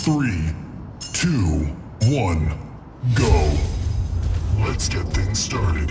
3, 2, 1, go. Let's get things started.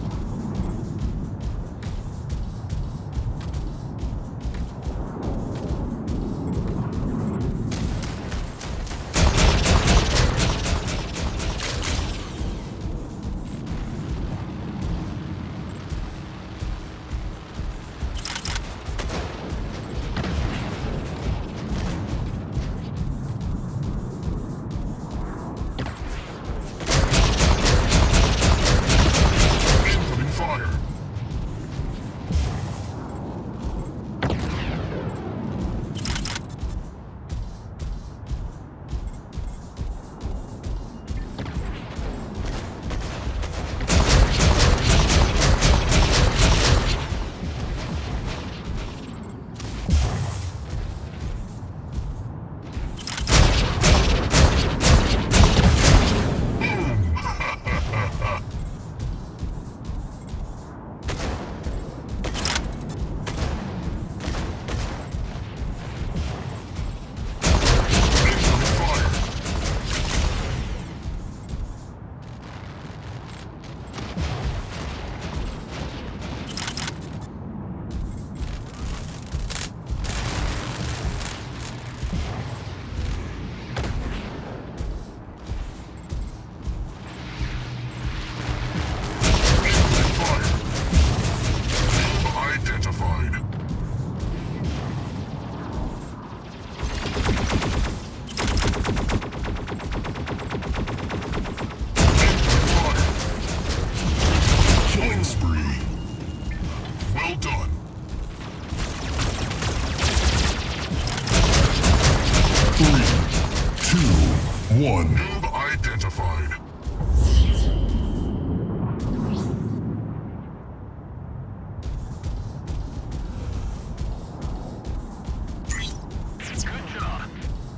One. Noob identified. Good job.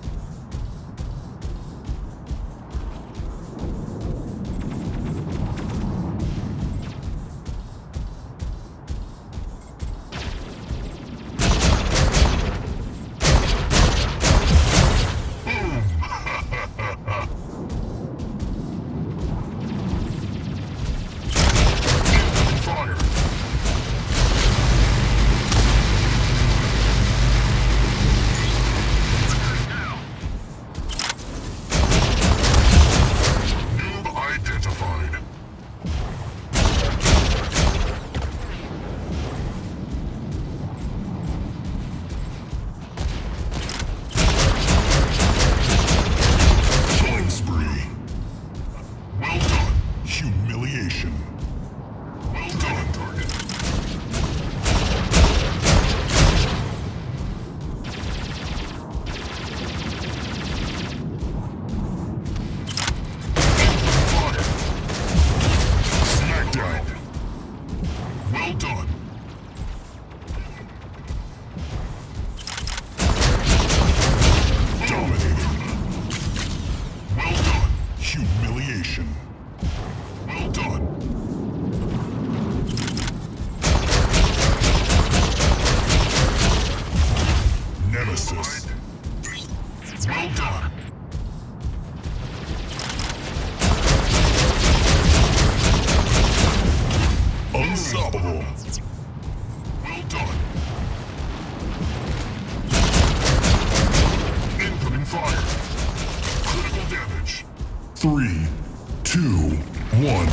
Humiliation. Well done, target. Fire. Smackdown. Well done. Dominating. Well done. Humiliation. Well done. Nemesis. Well done. Unstoppable. Well done. Incoming fire. Critical damage. 3, 2, 1.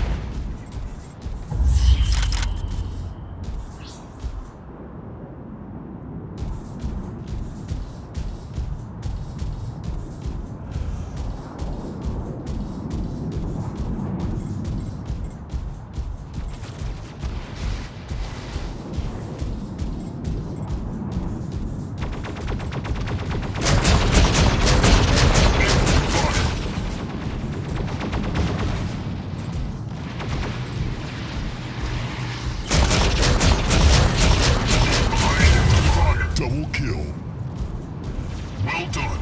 Double kill. Well done.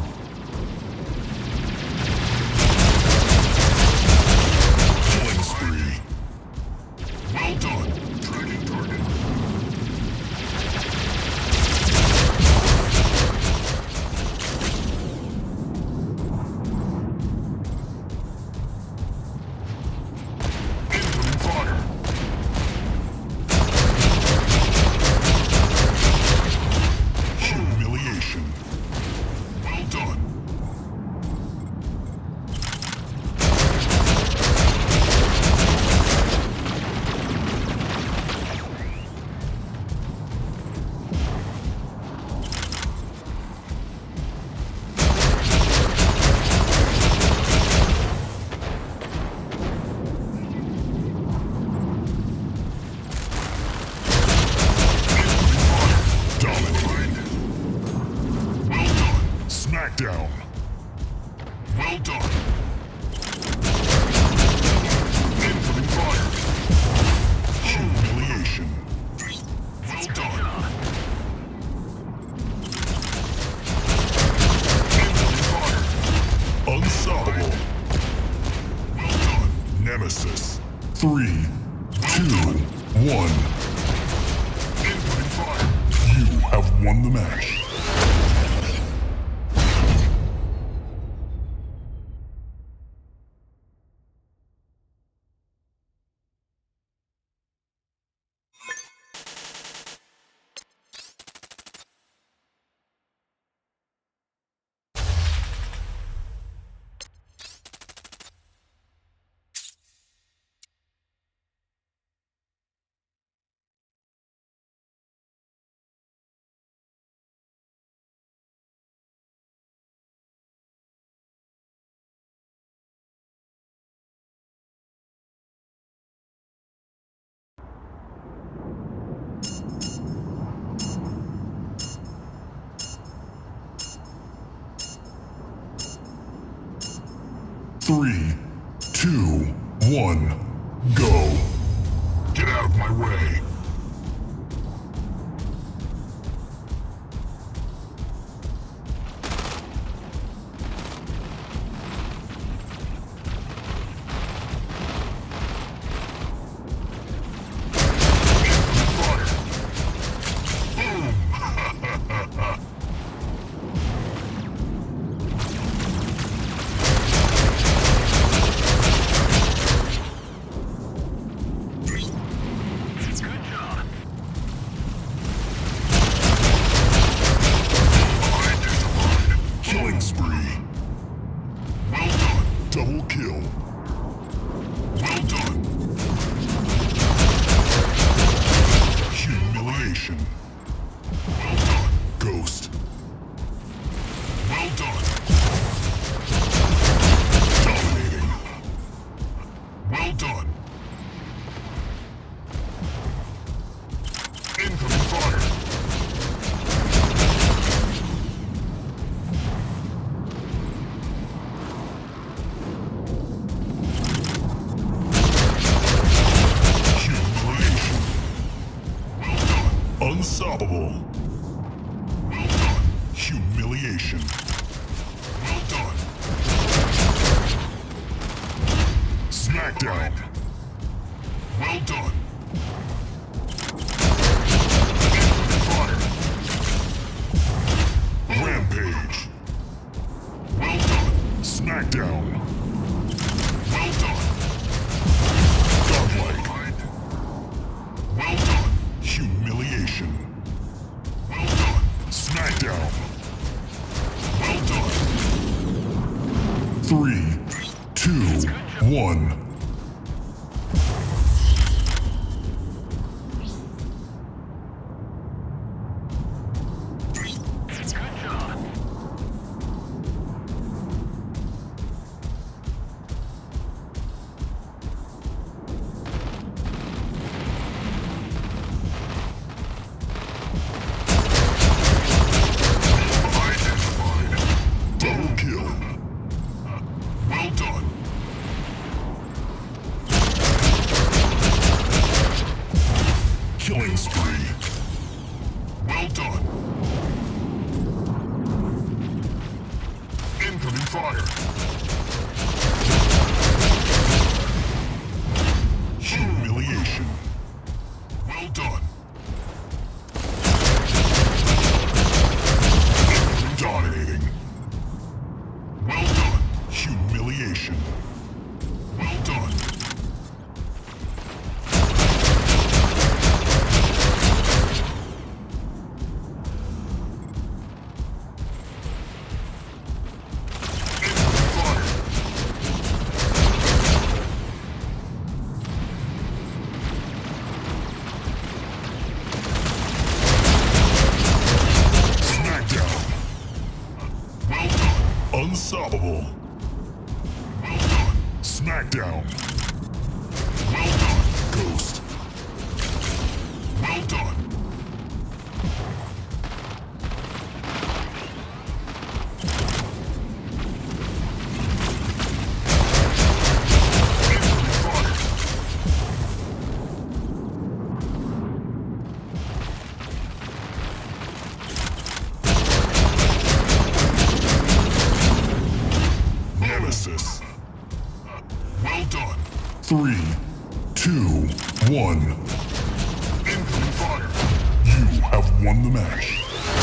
Killing spree. Well done. Tracking target. Smackdown. Well done. Incoming fire. Humiliation. Well done. Incoming fire. Unstoppable. Well done. Nemesis. 3, 2, 1. Incoming fire. You have won the match. Three, 2, 1, go. Get out of my way. Double kill. Well done. Humiliation. Well done. Ghost. Well done. Dominating. Well done. Incoming fire. Unstoppable. Well done. Humiliation. Well done. Smackdown. Well done. Incoming fire. Rampage. Well done. Smackdown. Well done. Godlike. Well done. Humiliation. Well done. Smackdown. Well done. 3, 2, 1. Killing spree. Well done. Incoming fire. Humiliation. Well done. Dominating. Well done. Humiliation. Well done. Unstoppable. Well done. Smackdown. Well done. Ghost. Well done. 3, 2, 1. Incoming fire. You have won the match.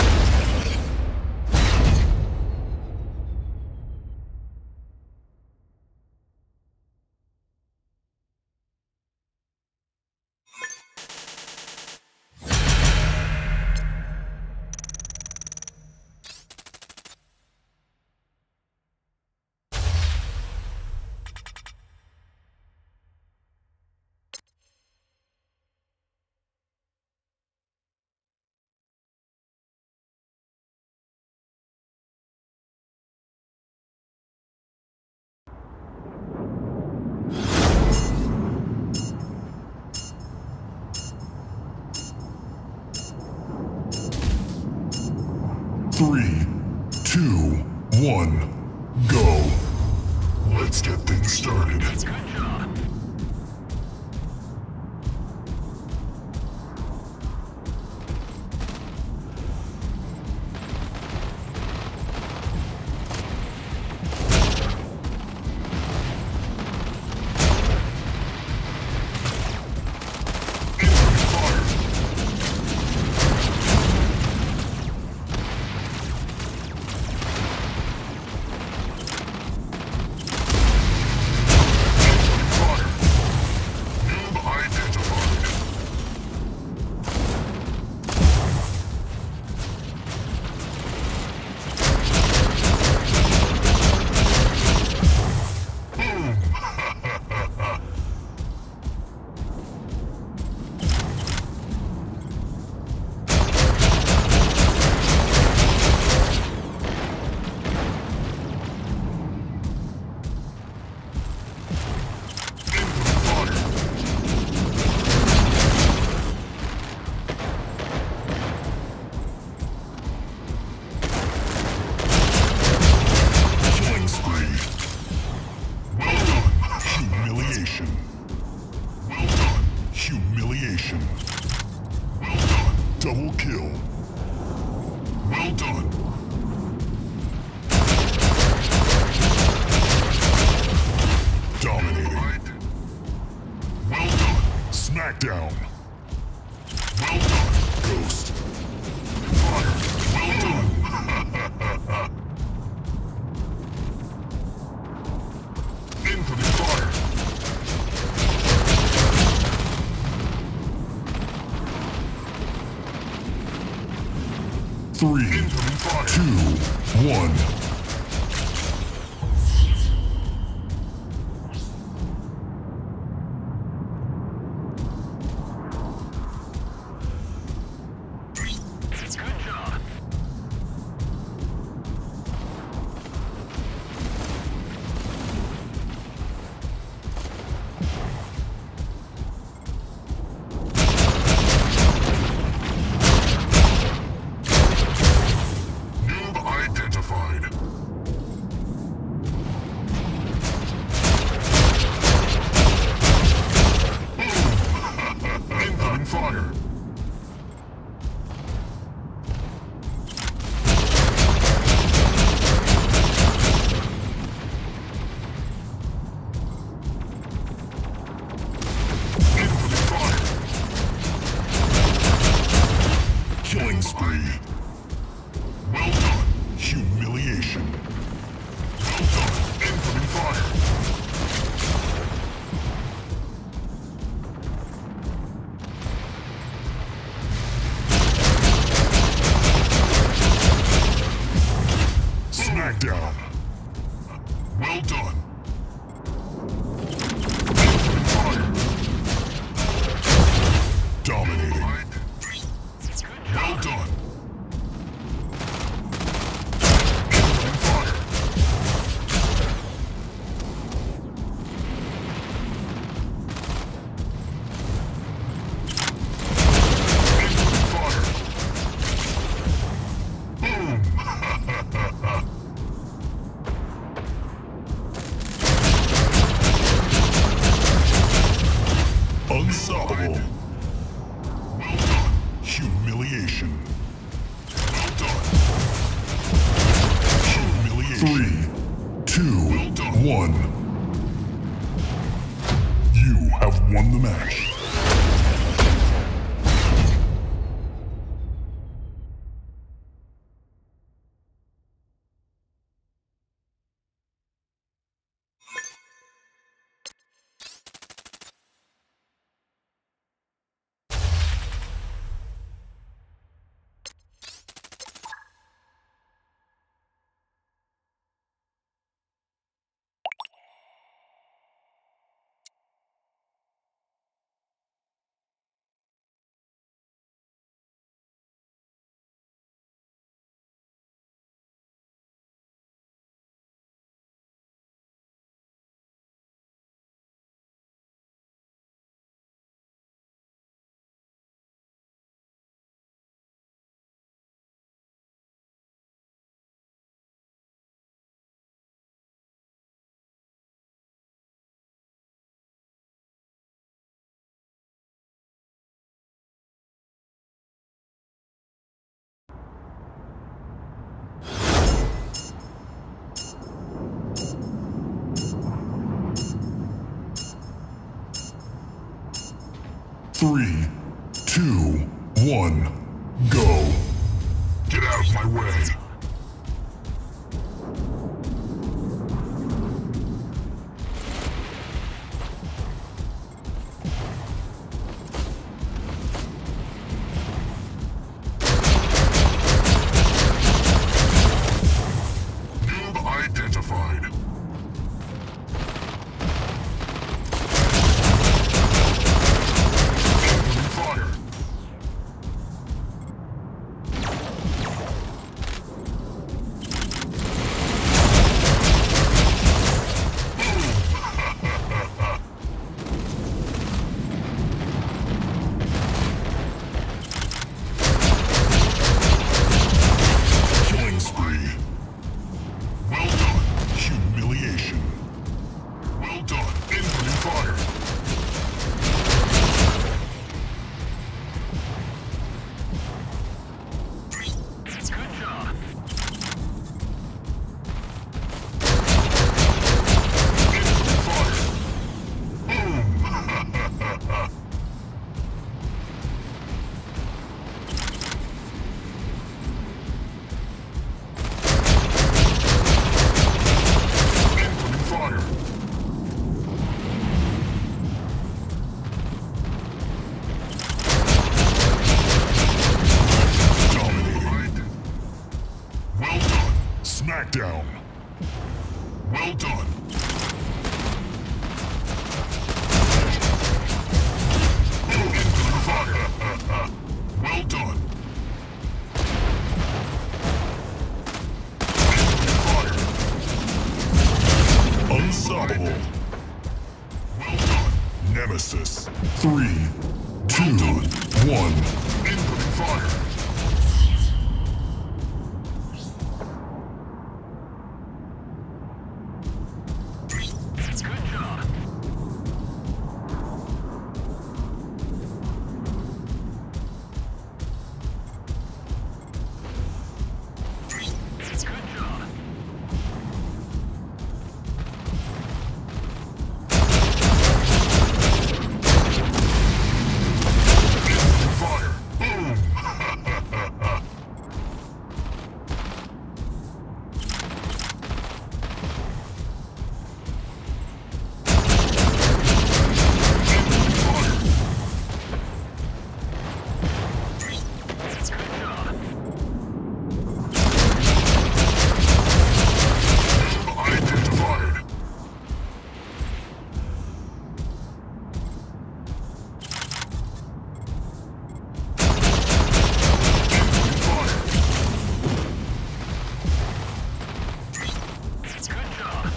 Three, two, one, go. Let's get things started. Good job. Humiliation. Well done. Double kill. Well done. Dominating. Well done. Smackdown. Well done. Ghost. Fire. Well done. Incoming fire. Three, 2, 1. Fire. Incoming fire. Killing spree. Well done. Humiliation. Well done. Incoming fire. Smackdown. Well done. Incoming fire. Dominating. Well done. Incoming fire. Incoming fire. Boom. Unstoppable. Well done. Humiliation. Well done. Humiliation. 3, 2, 1. 3, 2, 1, go. Get out of my way. Noob identified. Fire. Killing spree. Well done. Humiliation. Well done. Incoming fire. Good job. Incoming fire. Boom. Incoming fire. Dominating. Well done. Smackdown. Well done. Incoming fire. Well done. Incoming fire. Unstoppable. Well done. Nemesis. 3, 2, 1. Incoming fire. Good job. Good job. Incoming fire. Boom. Incoming fire. Good job. Noob identified. Incoming fire. Good job.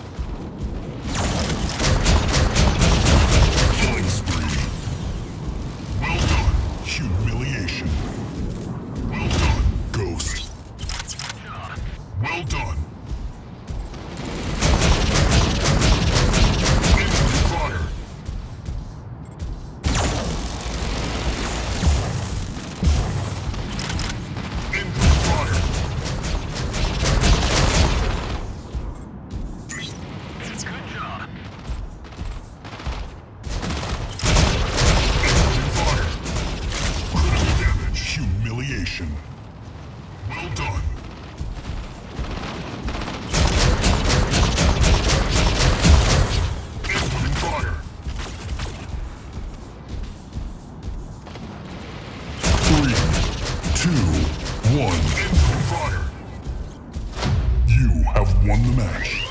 Killing spree. Well done. Humiliation. Well done. Ghost. Good job. Well done. Incoming fire. Incoming fire. Good job. Incoming fire. Critical damage. Humiliation. Well done. Incoming fire. 3, 2, 1. Incoming fire. You have won the match.